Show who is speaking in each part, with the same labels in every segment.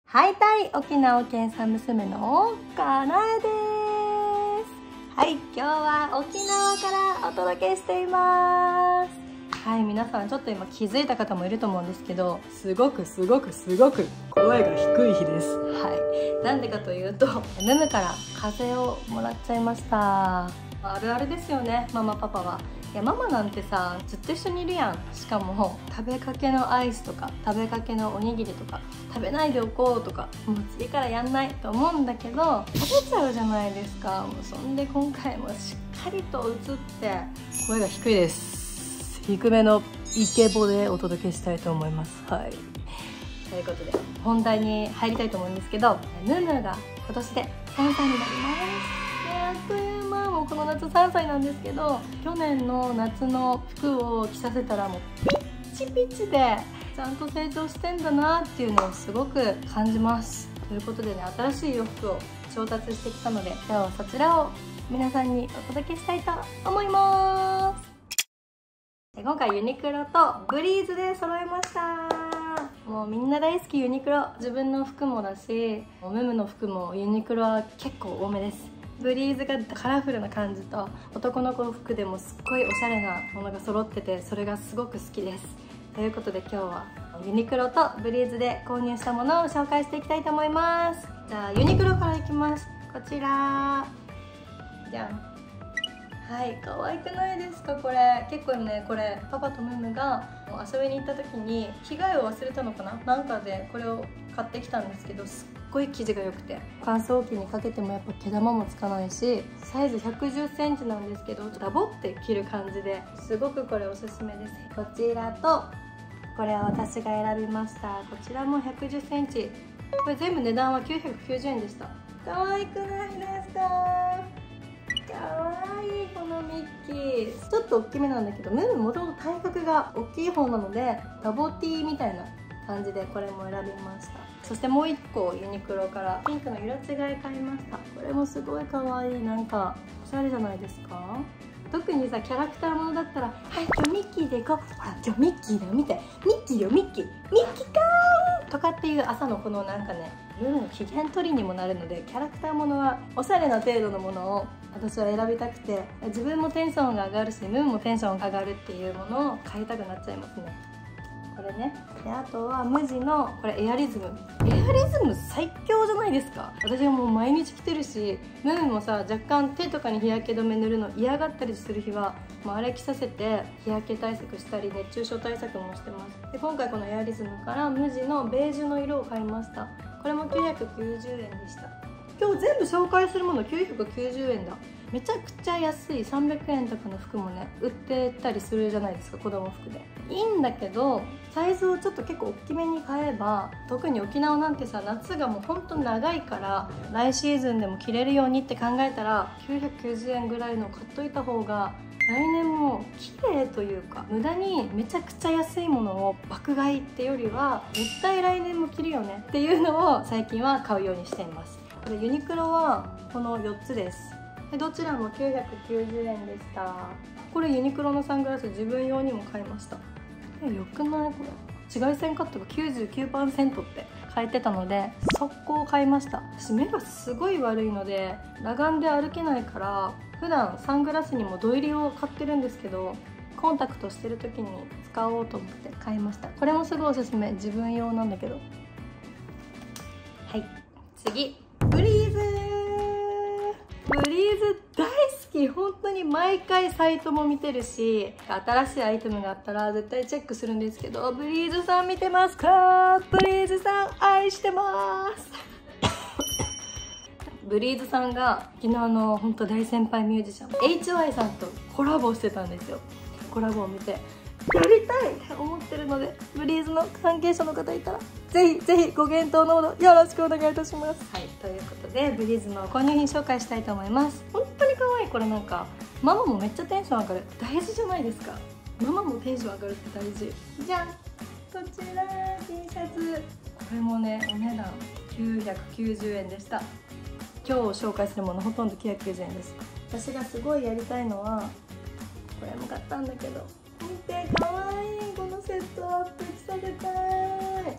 Speaker 1: ハイタイ沖縄県産娘のかなえです。はい、今日は沖縄からお届けしています。はい、皆さんちょっと今気づいた方もいると思うんですけど、すごく声が低い日です。はい、なんでかというとムムから風邪をもらっちゃいました。あるあるですよね、ママパパは。いやママなんてさ、ずっと一緒にいるやん。しかも食べかけのアイスとか食べかけのおにぎりとか食べないでおこうとか、もう次からやんないと思うんだけど食べちゃうじゃないですか。もうそんで今回もしっかりと映って声が低いです。低めのイケボでお届けしたいと思います。はい、ということで本題に入りたいと思うんですけど、ムムが今年で3歳になります。あっという間、もうこの夏3歳なんですけど、去年の夏の服を着させたらもうピッチピチでちゃんと成長してんだなっていうのをすごく感じます。ということでね、新しい洋服を調達してきたので、今日はそちらを皆さんにお届けしたいと思います。今回ユニクロとブリーズで揃えました。もうみんな大好きユニクロ。自分の服もだし、ムムの服もユニクロは結構多めです。ブリーズがカラフルな感じと、男の子の服でもすっごいおしゃれなものが揃ってて、それがすごく好きです。ということで今日はユニクロとブリーズで購入したものを紹介していきたいと思います。じゃあユニクロからいきます。こちらじゃん。はい、可愛くないですか。これ結構ね、これパパとムムが遊びに行った時に着替えを忘れたのかな、なんかでこれを買ってきたんですけど、すっごい生地が良くて乾燥機にかけてもやっぱ毛玉もつかないし、サイズ110センチなんですけど、ダボって着る感じですごくこれおすすめです。こちらとこれは私が選びました。こちらも110センチ。これ全部値段は990円でした。可愛くないですか。かわいい、このミッキー。ちょっと大きめなんだけど、ムームもともと体格が大きい方なのでダボティーみたいな感じでこれも選びました。そしてもう1個ユニクロからピンクの色違い買いました。これもすごいかわいい。なんかおしゃれじゃないですか。特にさ、キャラクターものだったら、はい今日ミッキーで行こう、ほら今日ミッキーだよ見て、ミッキーよミッキーかーとかっていう朝のこのなんかね、ムムの機嫌取りにもなるので、キャラクターものはおしゃれな程度のものを私は選びたくて、自分もテンションが上がるしムムもテンション上がるっていうものを買いたくなっちゃいますね。これね。であとは無地のこれエアリズム。エアリズム最強じゃないですか。私はもう毎日着てるし、ムムもさ若干手とかに日焼け止め塗るの嫌がったりする日はもうあれ着させて日焼け対策したり熱中症対策もしてます。で今回このエアリズムから無地のベージュの色を買いました。これも990円でした。今日全部紹介するもの990円だ。めちゃくちゃ安い。300円とかの服もね売ってたりするじゃないですか、子供服で。いいんだけどサイズをちょっと結構大きめに買えば、特に沖縄なんてさ夏がもうほんと長いから来シーズンでも着れるようにって考えたら、990円ぐらいの買っといた方が来年も綺麗というか、無駄にめちゃくちゃ安いものを爆買いってよりは絶対来年も着るよねっていうのを最近は買うようにしています。これユニクロはこの4つです。でどちらも990円でした。これユニクロのサングラス自分用にも買いました。よくないこれ。紫外線カットが 99% って書いてたので速攻買いました。私目がすごい悪いので裸眼で歩けないから、普段サングラスにも土入りを買ってるんですけど、コンタクトしてる時に使おうと思って買いました。これもすごいおすすめ。自分用なんだけど。はい、次ブリーズ。ブリーズ大好き。本当に毎回サイトも見てるし、新しいアイテムがあったら絶対チェックするんですけど、ブリーズさん見てますか？ブリーズさん愛してますブリーズさんが沖縄の本当大先輩ミュージシャン HY さんとコラボしてたんですよ。コラボを見てやりたいって思ってるので、ブリーズの関係者の方いたらぜひぜひご検討のほどよろしくお願いいたします。はい、ということでブリーズの購入品紹介したいと思います。本当に可愛い。これなんかママもめっちゃテンション上がる。大事じゃないですか。ママもテンション上がるって大事じゃん。こちら T シャツ。これもねお値段990円でした。今日紹介するものほとんど990円です。私がすごいやりたいのはこれも買ったんだけど、見てかわいい。このセットアップ着させたい。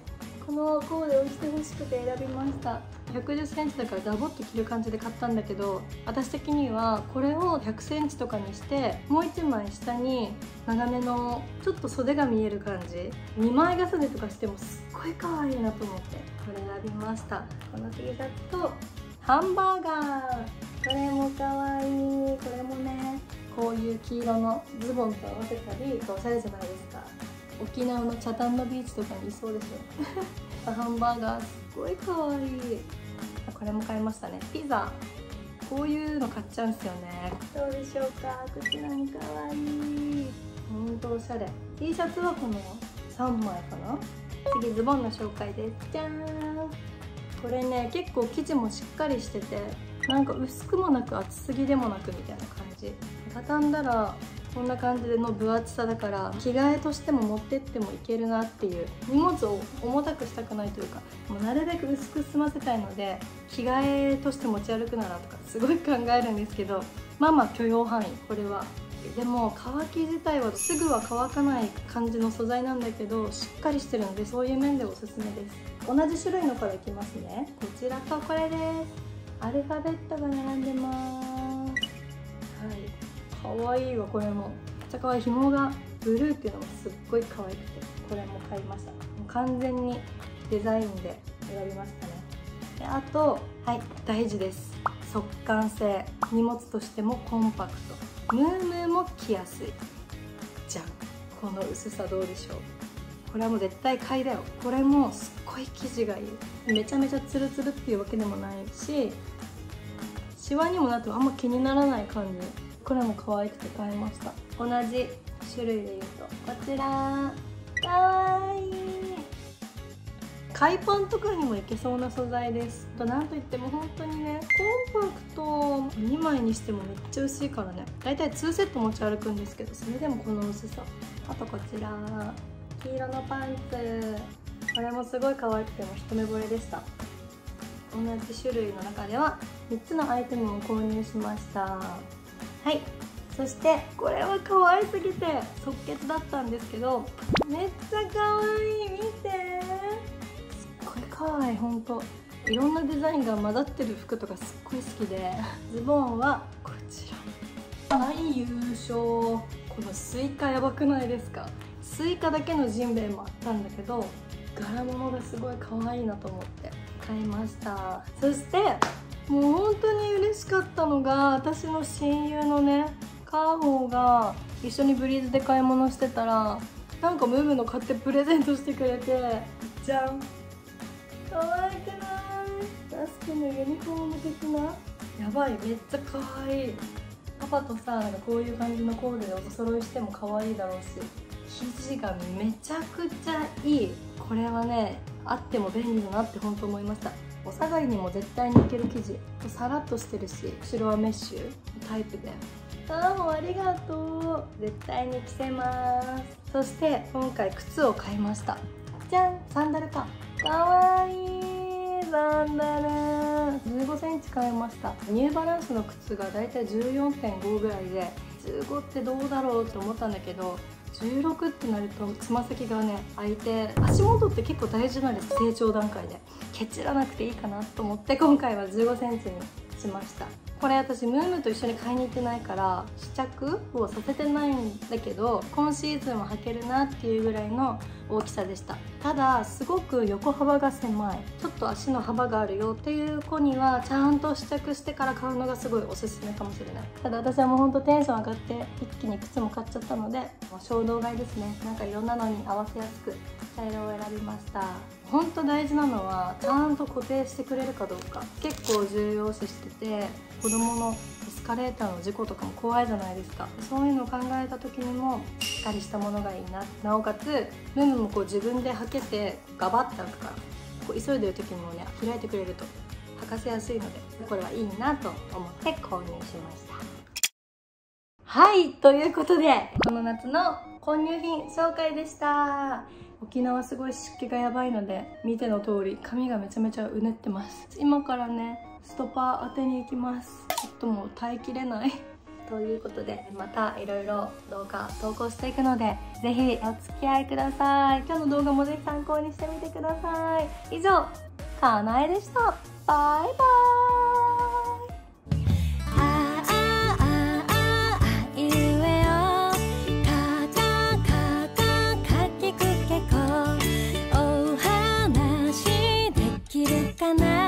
Speaker 1: このコーデをしてほしくて選びました。110センチだからダボっと着る感じで買ったんだけど、私的にはこれを100センチとかにしてもう1枚下に長めのちょっと袖が見える感じ、2枚重ねとかしてもすっごい可愛いなと思ってこれ選びました。この T シャツとハンバーガー、これも可愛い。これもね、こういう黄色のズボンと合わせたりおしゃれじゃないですか。沖縄の北谷のビーチとかにいそうでしょハンバーガーすっごい可愛い。これも買いましたね。ピザ、こういうの買っちゃうんですよね。どうでしょうか。こちらも可愛い。ほんとおしゃれ。 T シャツはこの3枚かな。次ズボンの紹介です。じゃーん。これね、結構生地もしっかりしてて、なんか薄くもなく厚すぎでもなくみたいな感じ。畳んだらこんな感じでの分厚さだから、着替えとしても持ってってもいけるなっていう。荷物を重たくしたくないというか、もうなるべく薄く済ませたいので、着替えとして持ち歩くならとかすごい考えるんですけど、まあまあ許容範囲。これはでも乾き自体はすぐは乾かない感じの素材なんだけど、しっかりしてるので、そういう面でおすすめです。同じ種類のからいきますね。こちらとこれです。アルファベットが並んでます。はい、かわいいわ。これもめっちゃかわいい。紐がブルーっていうのもすっごい可愛くて、これも買いました。もう完全にデザインで選びましたね。であと、はい、大事です。速乾性。荷物としてもコンパクト、ムームーも着やすいじゃん。この薄さどうでしょう。これはもう絶対買いだよ。これもすっごい生地がいい。めちゃめちゃツルツルっていうわけでもないし、シワにもなってもあんま気にならない感じ。これも可愛くて買いました。同じ種類でいうとこちら、かわいい。海パンとかにもいけそうな素材です。となんといっても本当にね、コンパクト。2枚にしてもめっちゃ薄いからね。だいたい2セット持ち歩くんですけど、それでもこの薄さ。あとこちら黄色のパンツ、これもすごい可愛くても一目惚れでした。同じ種類の中では3つのアイテムを購入しました。はい、そしてこれは可愛すぎて即決だったんですけど、めっちゃ可愛い。見て、すっごい可愛い。ほんといろんなデザインが混ざってる服とかすっごい好きで、ズボンはこちら、大優勝。このスイカやばくないですか。スイカだけのジンベエもあったんだけど、柄物がすごい可愛いなと思って買いました。そしてもう本当に嬉しかったのが、私の親友のね、カーホーが一緒にブリーズで買い物してたら、なんかムームの買ってプレゼントしてくれて、じゃん、可愛くない？バスケのユニフォーム的な、やばい、めっちゃ可愛い。パパとさ、なんかこういう感じのコーデでお揃いしても可愛いだろうし、生地がめちゃくちゃいい。これはね、あっても便利だなって本当思いました。お下がりにも絶対にいける生地、さらっとしてるし、後ろはメッシュタイプで、もうありがとう。絶対に着せます。そして今回靴を買いました。じゃん、サンダルか。かわいいサンダル。15センチ買いました。ニューバランスの靴がだいたい 14.5 ぐらいで、15ってどうだろうって思ったんだけど、16ってなるとつま先がね開いて、足元って結構大事なんです。成長段階でケチらなくていいかなと思って、今回は15センチにしました。これ私ムームと一緒に買いに行ってないから試着をさせてないんだけど、今シーズンは履けるなっていうぐらいの大きさでした。ただすごく横幅が狭い、ちょっと足の幅があるよっていう子にはちゃんと試着してから買うのがすごいおすすめかもしれない。ただ私はもうほんとテンション上がって一気に靴も買っちゃったので、衝動買いですね。なんかいろんなのに合わせやすく茶色を選びました。ほんと大事なのはちゃんと固定してくれるかどうか、結構重要視してて、子供のエスカレーターの事故とかも怖いじゃないですか。そういうのを考えた時にもしっかりしたものがいいな。なおかつムームもこう自分で履けてガバッて開くから、こう急いでる時にもね開いてくれると履かせやすいので、これはいいなと思って購入しました。はい、ということでこの夏の購入品紹介でした。沖縄すごい湿気がやばいので、見ての通り髪がめちゃめちゃうねってます。今からねストパー当てに行きます。ちょっともう耐えきれないということでまたいろいろ動画投稿していくので、ぜひお付き合いください。今日の動画もぜひ参考にしてみてください。以上、かなえでした。バイバイ。かな